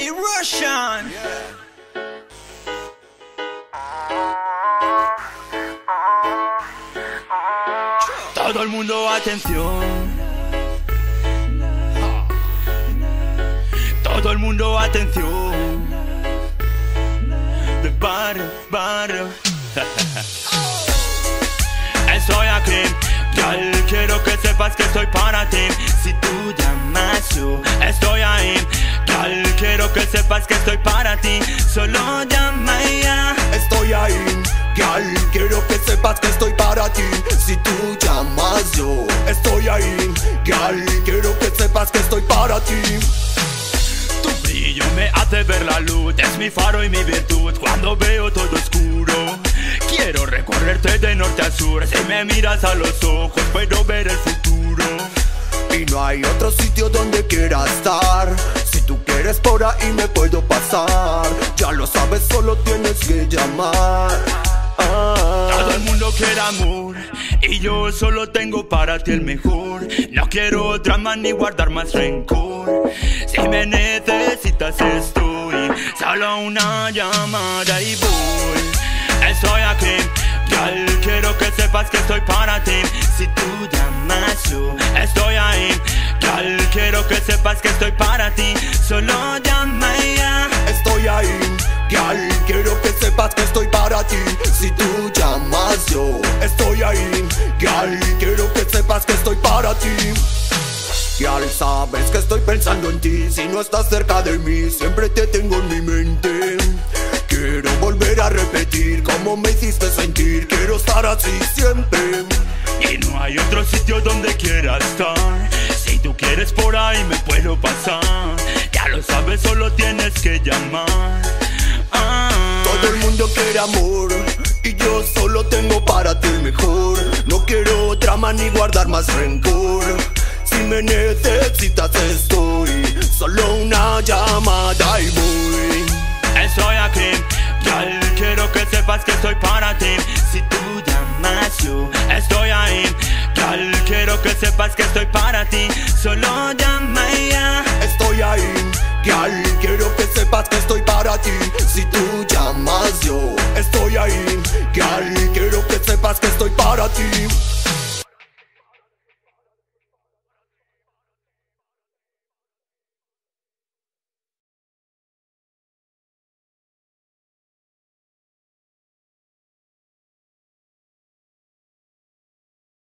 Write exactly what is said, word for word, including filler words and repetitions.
Hey, Russian. Todo el mundo, atención. Todo el mundo, atención. De barrio, barrio. Estoy aquí, gal, quiero que sepas que estoy para ti. Si tú llamas, yo estoy ahí. Gal, quiero que sepas que estoy para ti. Solo llama y ya. Estoy ahí, gal, quiero que sepas que estoy para ti. Si tú llamas, yo estoy ahí. Gal, quiero que sepas que estoy para ti. Tu brillo me hace ver la luz, es mi faro y mi virtud. Cuando veo todo oscuro, quiero recorrerte de norte a sur. Si me miras a los ojos, puedo ver el futuro. Y no hay otro sitio donde quiera estar. Si tú quieres por ahí me puedo pasar. Ya lo sabes, solo tienes que llamar. ah. Todo el mundo quiere amor y yo solo tengo para ti el mejor. No quiero drama ni guardar más rencor. Si me necesitas estoy, solo una llamada y voy. Estoy aquí, gal, quiero que sepas que estoy para ti. Si tú llamas, yo estoy ahí. Gal, quiero que sepas que estoy para ti. Solo llama y ya. Estoy ahí, gal, quiero que sepas que estoy para ti. Si tú llamas, yo estoy ahí. Gal, quiero que sepas que estoy para ti. Gal, sabes que estoy pensando en ti. Si no estás cerca de mí, siempre te tengo en mi mente. Quiero volver a repetir cómo me hiciste sentir. Quiero estar así siempre. Y no hay otro sitio donde quiera estar. Si tú quieres por ahí me puedo pasar. Ya lo sabes, solo tienes que llamar. ah. Todo el mundo quiere amor y yo solo tengo para ti el mejor. No quiero drama ni guardar más rencor. Si me necesitas estoy, solo una llamada y voy. Estoy aquí, gal, quiero que sepas que estoy para ti. Si tú llamas, yo estoy ahí. Gal, quiero que sepas que estoy para ti. Solo llama y ya. Estoy ahí, gal, quiero que sepas que estoy para ti. Si tú llamas, yo estoy ahí. Gal, quiero que sepas que estoy para ti.